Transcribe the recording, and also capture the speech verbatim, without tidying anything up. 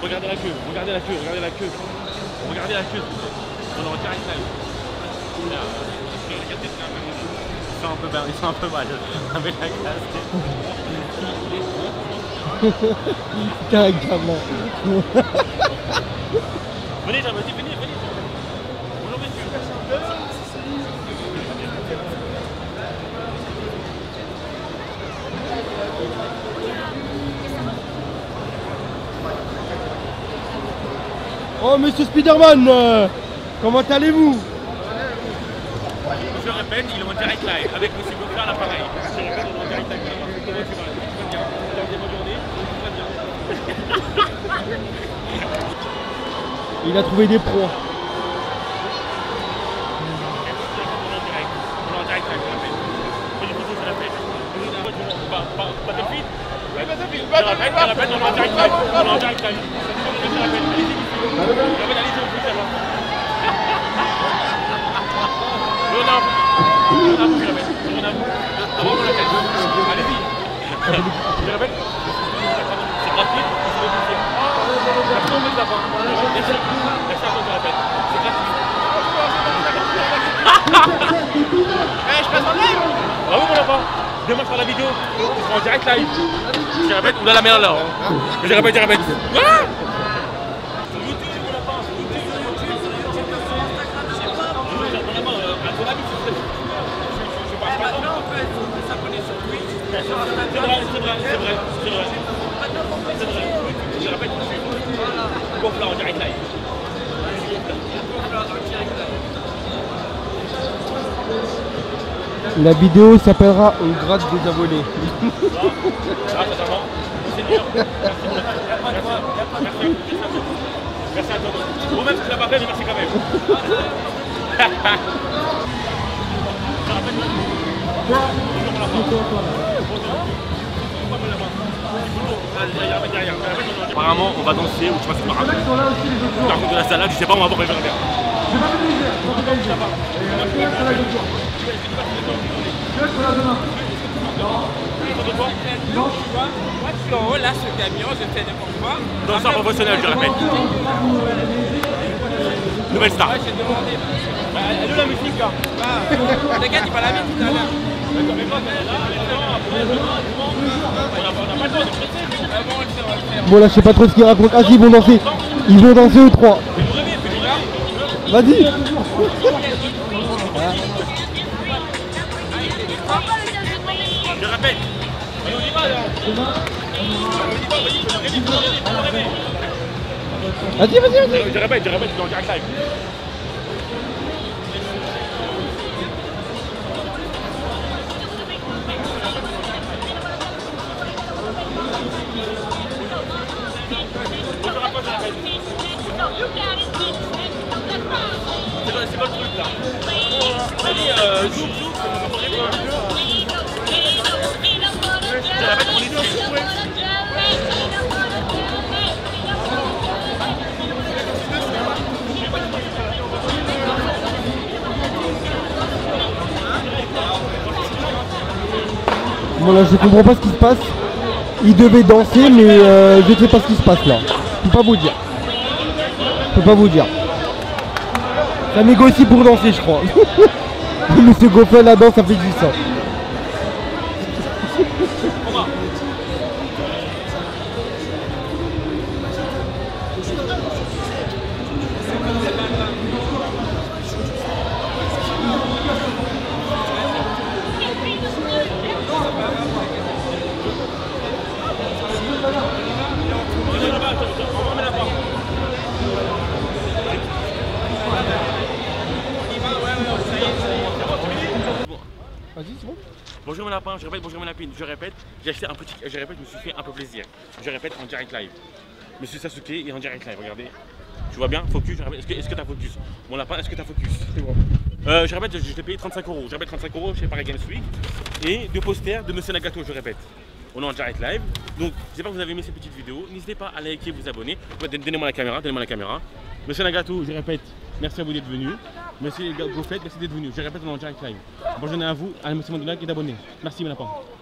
regardez la queue, regardez la queue, regardez la queue. Regardez la queue. On en direct live. Ils sont un peu mal, ils sont un peu mal. Avec la classe. T'es un gamin. Venez, j'en venez, venez, venez. Bonjour messieurs. Oh monsieur Spiderman, euh, comment allez-vous? Je répète, il est en direct live avec monsieur Goffin à l'appareil. Je répète, il est en direct live. Comment tu vas? Tu vas bien? Tu as une bonne journée? Très bien. Il a trouvé des pros. On est en direct live, je répète. Fais des photos, je répète. Pas de fil? Oui, pas de fil. Je répète, je répète, on est en direct live. On est en direct live. Je répète, allez-y. Je répète, allez-y, on peut savoir. On a un peu. On a un peu, je répète. On a un peu. Avant qu'on l'appelle. Allez-y. Je répète. C'est gratuit. Merci, on met de la fin. Merci. Merci à toi, je répète. C'est gratuit. Eh, je passe en live. Bravo, mon lapin. Demain, je ferai la vidéo. Je serai en direct live. Je répète, on a la merde là. Hein. Je répète, je répète. Ah c'est vrai, c'est vrai, c'est vrai, c'est vrai. C'est vrai. Je répète, Goffin en direct live. La vidéo s'appellera On gratte des abonnés. Ah, totalement. C'est dur. Merci pour le Merci. Merci à toi. Vous-même, tu l'as pas fait, mais merci quand même. Je rappelle. Bonjour, mon lapin. Apparemment on va danser ou tu vois c'est pas grave. Par contre de la salade, je sais pas, on va voir, on verra bien. Je vais pas te dire, je vais te dire là-bas. Non, tu vois, moi je suis en haut là, ce camion, je fais n'importe quoi. Danseur professionnel, je répète. Nouvelle star. Ouais, j'ai demandé. Elle est où la musique là? Le gars, il va la mettre tout à l'heure. Bon là je sais pas trop ce qu'ils racontent. Ah si, ils vont danser. Ils vont danser aux trois. Vas-y. Je répète. On y va là. Vas-y, vas-y, vas-y. Je répète, je répète, je suis en direct live. C'est quoi le truc là? Allez, euh, zoom, zoom, je répète, on est dessus. Bon là je comprends pas ce qui se passe. Ils devaient danser mais euh, je sais pas ce qui se passe là. Je peux pas vous dire. Je peux pas vous dire. Ça négocie pour danser je crois. Monsieur Goffin là-dedans ça fait du sang. Vas-y, c'est bon. Bonjour mon lapin, je répète, bonjour mon lapine, je répète, j'ai acheté un petit, je répète, je me suis fait un peu plaisir. Je répète en direct live. Monsieur Sasuke est en direct live, regardez. Tu vois bien, focus, je répète, est-ce que est-ce que t'as focus? Mon lapin, est-ce que t'as focus? C'est bon. Euh, je répète, je, je t'ai payé trente-cinq euros. Je répète trente-cinq euros chez Paris Games Week. Et deux posters de Monsieur Nagato, je répète. On est en direct live. Donc, j'espère que vous avez aimé cette petite vidéo. N'hésitez pas à liker, vous abonner. Donnez-moi la caméra, donnez-moi la caméra. Monsieur Nagato, je répète, merci à vous d'être venu. Monsieur Goffin, merci d'être venu. Je répète, on est en direct live. Bonne journée à vous, à Monsieur Mandela et d'abonner. Merci, mon lapin.